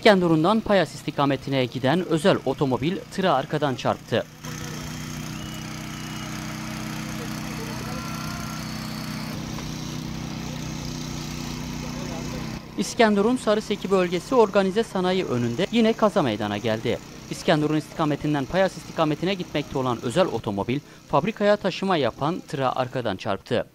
İskenderun'dan Payas istikametine giden özel otomobil tıra arkadan çarptı. İskenderun Sarıseki bölgesi organize sanayi önünde yine kaza meydana geldi. İskenderun istikametinden Payas istikametine gitmekte olan özel otomobil fabrikaya taşıma yapan tıra arkadan çarptı.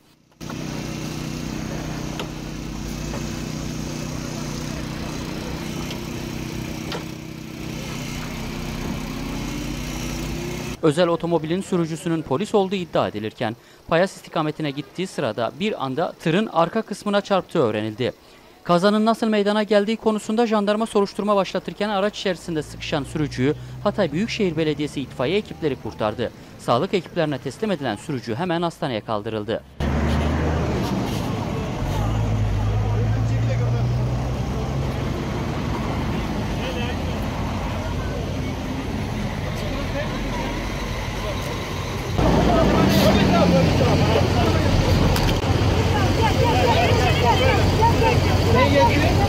Özel otomobilin sürücüsünün polis olduğu iddia edilirken Payas istikametine gittiği sırada bir anda tırın arka kısmına çarptığı öğrenildi. Kazanın nasıl meydana geldiği konusunda jandarma soruşturma başlatırken araç içerisinde sıkışan sürücüyü Hatay Büyükşehir Belediyesi itfaiye ekipleri kurtardı. Sağlık ekiplerine teslim edilen sürücü hemen hastaneye kaldırıldı. Ne yedi?